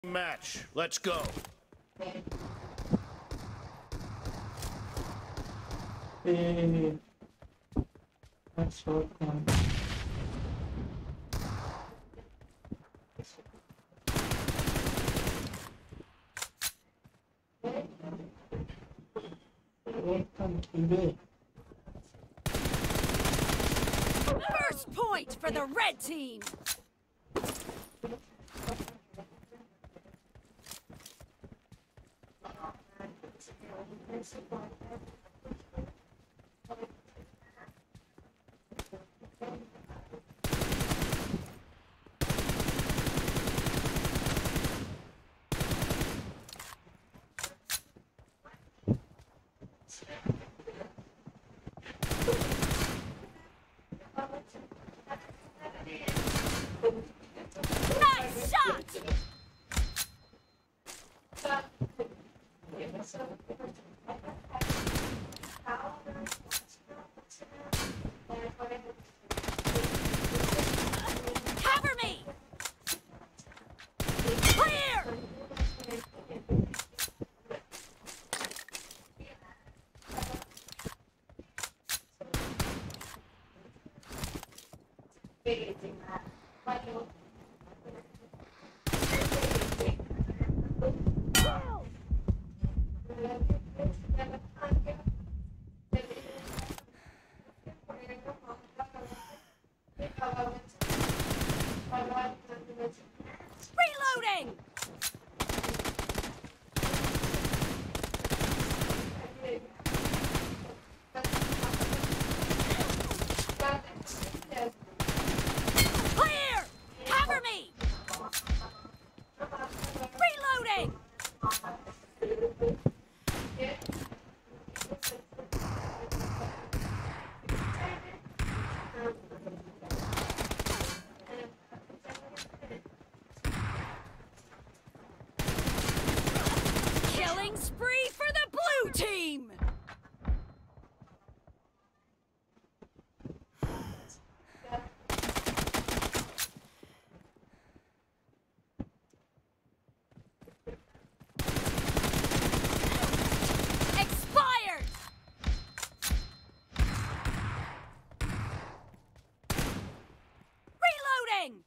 Match. Let's go. That's so fun. Welcome to me. First point for the red team. Nice shot! Cover me! Clear! Reloading! Clear! Cover me! Reloading! Killing spree for the blue team! Expired! Reloading!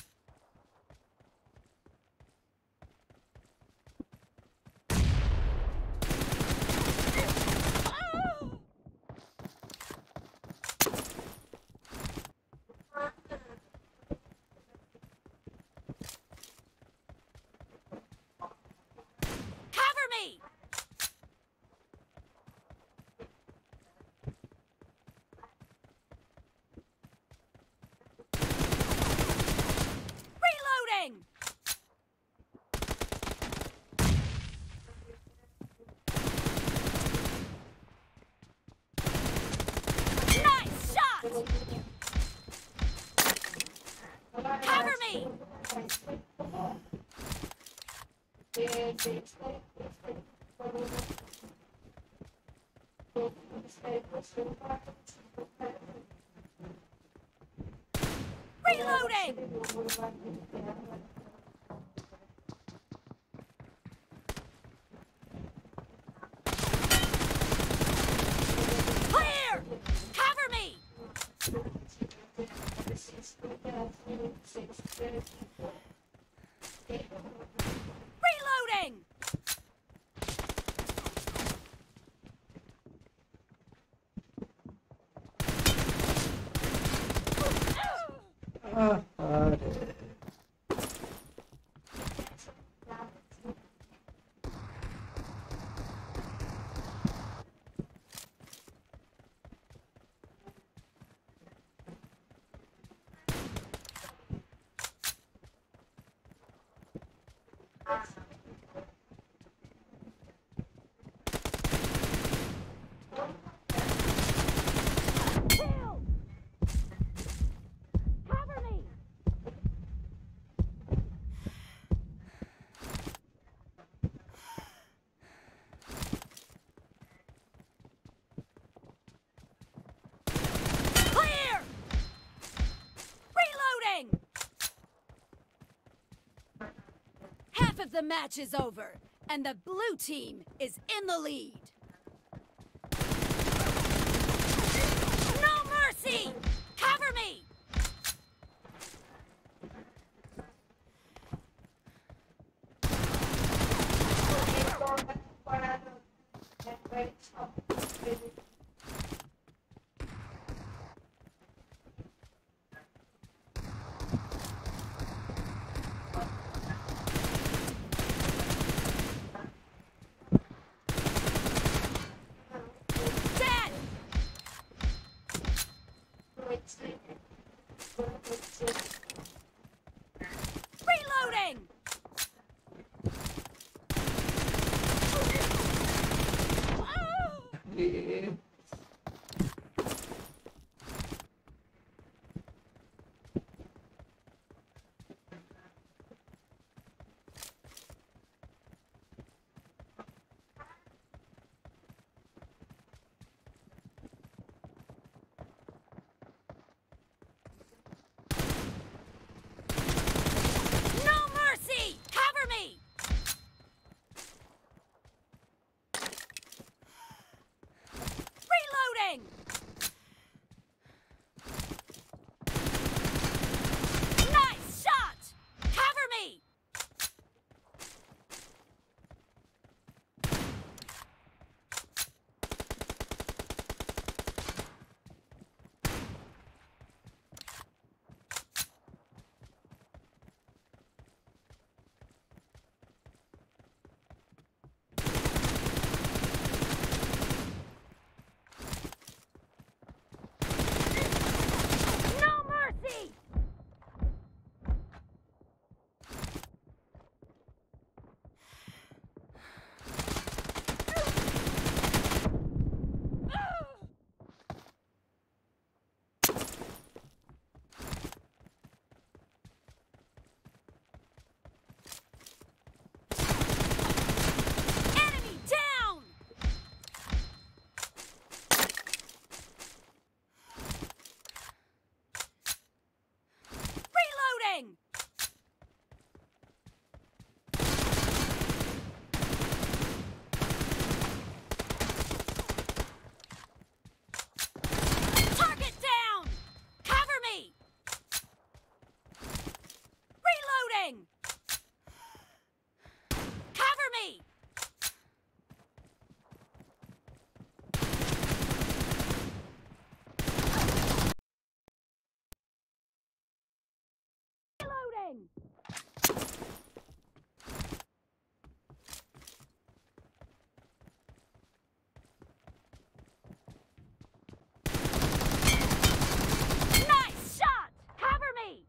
Cover me! Reloading! Nice shot! Cover me! Reloading! Clear! Cover me! Reloading! Kill! Cover me! Clear! Reloading! Half of of the match is over, and the blue team is in the lead. No mercy! Cover me! Dead! Reloading! ये No mercy! Cover me! Reloading! Nice shot! Cover me! No mercy! Enemy down! Reloading! Target down! Cover me! Reloading! Cover me! Reloading! Nice shot! Cover me!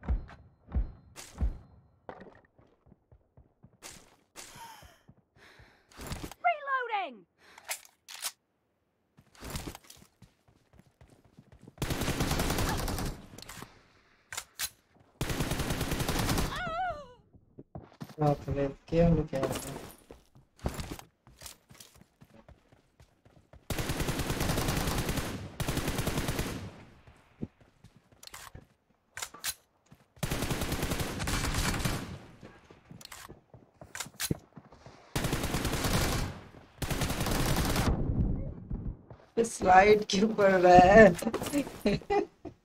Reloading! बाप रे क्या हो गया slide क्यों पड़ रहा है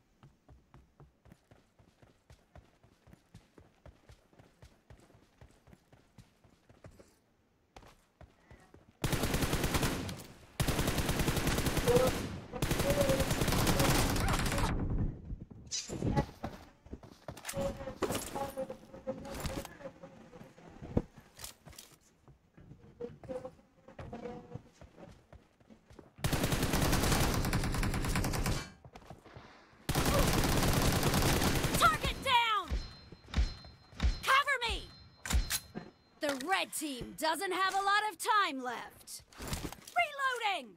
Target down! Cover me! The red team doesn't have a lot of time left. Reloading!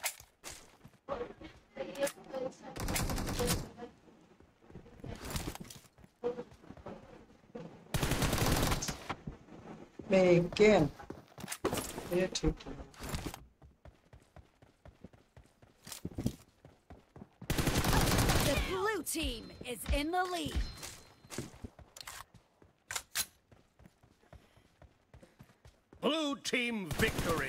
again ये ठीक है The blue team is in the lead. Blue team victory.